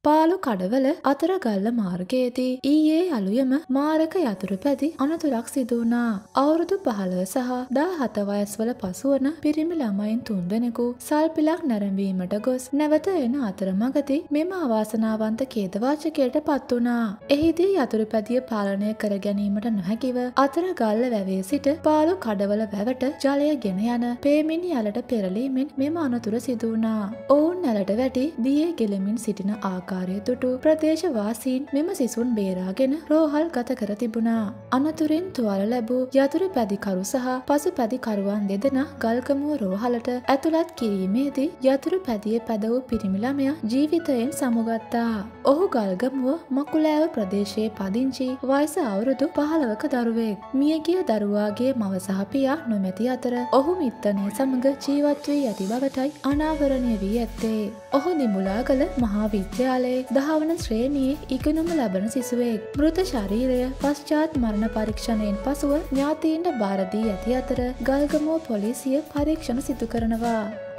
පාලු කඩවල අතරගල්ල මාර්ගයේදී ඊයේ අලුයම මාරක යතුරු පැදි අනතුරක් සිදු වුණා. අවුරුදු 15 සහ 17 වයස්වල පසුවන පිරිමි ළමයින් 3 දෙනෙකු සල්පිලක් නැරඹීමට ගොස් නැවත එන අතරමඟදී මෙම අවාසනාවන්ත ඛේදවාචකයට පත් වුණා. එහිදී යතුරු පැදිය පාලනය කර ගැනීමට නොහැකිව අතරගල්ල වැවේ සිට පාලු කඩවල වැවට ජලය ගෙන යන පේමිනි ඇලට පෙරලීමෙන් මෙම අනතුර සිදු වුණා. ඔවුන් ඇලට වැටි දියේ ගෙලමින් සිටින ආකාරය දුටු ප්‍රදේශවාසීන් මෙම සිසුන් බේරාගෙන රෝහල් ගත කර තිබුණා. අනතුරින් තුවාල ලැබූ යතුරු පැදිකරු සහ පසු පැදිකරුවන් දෙදෙනා ගල්ගමුව රෝහලට ඇතුළත් කිරීමේදී යතුරු පැදියේ පැද වූ පිරිමි ළමයා ජීවිතයෙන් සමුගත්තා. ඔහු ගල්ගමුව මකුලෑව ප්‍රදේශයේ පදිංචි වයස අවුරුදු 15ක දරුවෙක්. මියගිය දරුවාගේ මව සහ පියා නොමැති අතර ඔහු මිත්තණය සමග ජීවත් වී ඇති බවටයි අනාවරණය වී ඇත්තේ. ඔහු නිමුලාගල මහා විද්‍යාලයේ 10 වන ශ්‍රේණියේ ඉගෙනුම ලබන සිසුවෙක්. මෘත ශරීරය පශ්චාත් මරණ පරීක්ෂණයෙන් පසුව ඥාතීන්ට බාර දී ඇති අතර ගල්ගමුව පොලිසිය පරීක්ෂණ සිදු කරනවා.